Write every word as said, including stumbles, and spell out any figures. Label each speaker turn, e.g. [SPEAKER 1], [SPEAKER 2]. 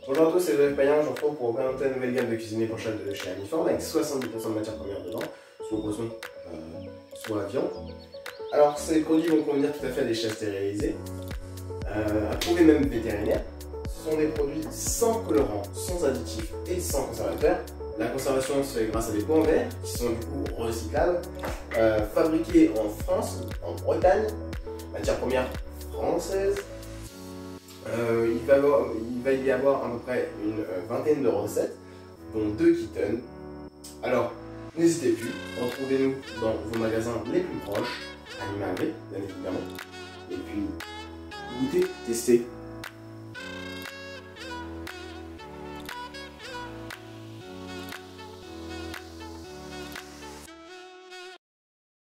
[SPEAKER 1] Bonjour à tous, c'est Joseph Payen, je vous retrouve pour vous présenter une nouvelle gamme de cuisine épanchable de chez Aniform avec soixante-dix pour cent de matières premières dedans, soit poisson, euh, soit viande. Alors ces produits vont convenir tout à fait à des chats stérilisés, euh, approuvés même vétérinaires. Ce sont des produits sans colorants, sans additifs et sans conservateurs. La conservation se fait grâce à des pots en verre qui sont du coup recyclables, euh, fabriqués en France, en Bretagne, matières premières françaises. Euh, il, va avoir, il va y avoir à peu près une euh, vingtaine de recettes, dont deux Kitten. Alors, n'hésitez plus, retrouvez-nous dans vos magasins les plus proches, Animal B, bien évidemment. Et puis, goûtez, testez.